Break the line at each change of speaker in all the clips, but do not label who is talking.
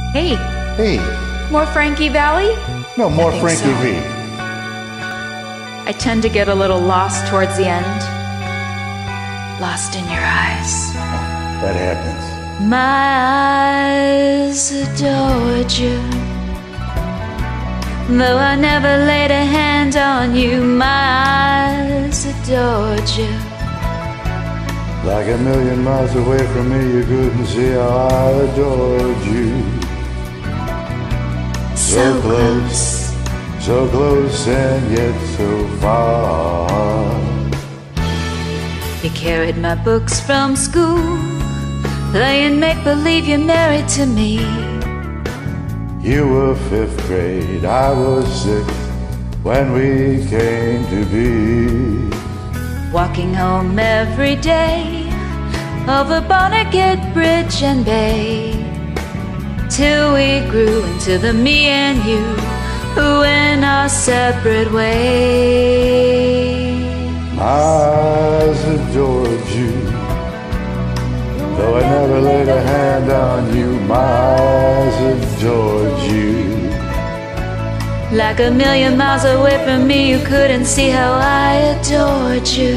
Hey,
Hey,
more Frankie Valli?
no, more
think
Frankie
so.
V.
I tend to get a little lost towards the end. Lost in your eyes.
That happens.
My eyes adored you. Though I never laid a hand on you, my eyes adored you.
Like a million miles away from me, you couldn't see how I adored you.
So close,
so close and yet so far.
you carried my books from school, playing make-believe you're married to me.
You were 5th grade, I was 6th when we came to be.
Walking home every day over Barnegat Bridge and Bay, till we grew into the me and you who went our separate ways.
My eyes adored you, though I never laid a hand on you. My eyes adored you.
Like a million miles away from me, you couldn't see how I adored you.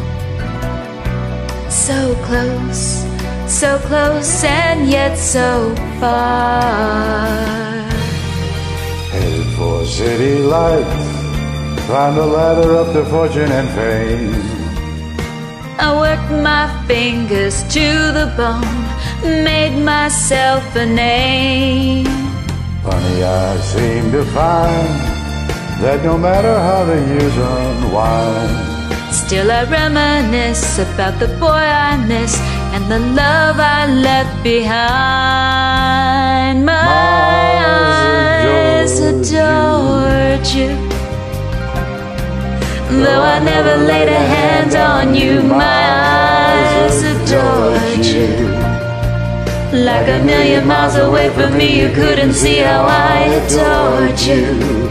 So close and yet so far.
Headed for city lights, climbed the ladder up to fortune and fame.
I worked my fingers to the bone, made myself a name.
Funny, I seem to find that no matter how the years unwind,
still I reminisce about the boy I miss and the love I left behind. My eyes adored you. Though I never laid a hand on you, my eyes adored you. Like a million miles away from me, you couldn't see how I adored you.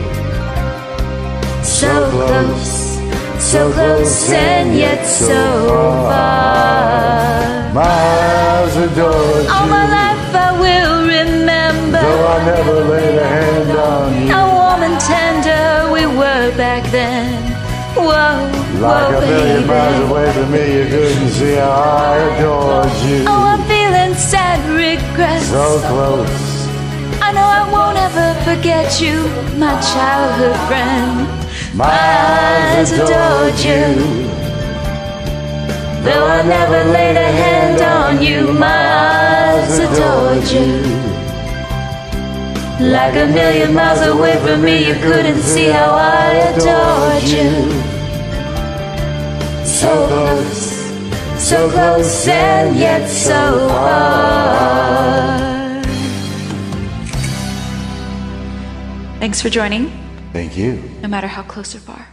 So close and yet so far.
my eyes adored
All
you.
my life I will remember
Though I never laid a hand on you.
how warm and tender we were back then. Whoa,
Like
whoa,
a million miles
baby.
away from me, you couldn't see how I adored you.
Oh, I'm feeling sad regrets.
So close,
I know I won't ever forget you, my childhood friend.
my eyes adored you.
Though I never laid a hand on you, my eyes adored you. Like a million miles away from me, you couldn't see how I adored you. So close and yet so far. Thanks for joining,
Thank you.
no matter how close or far.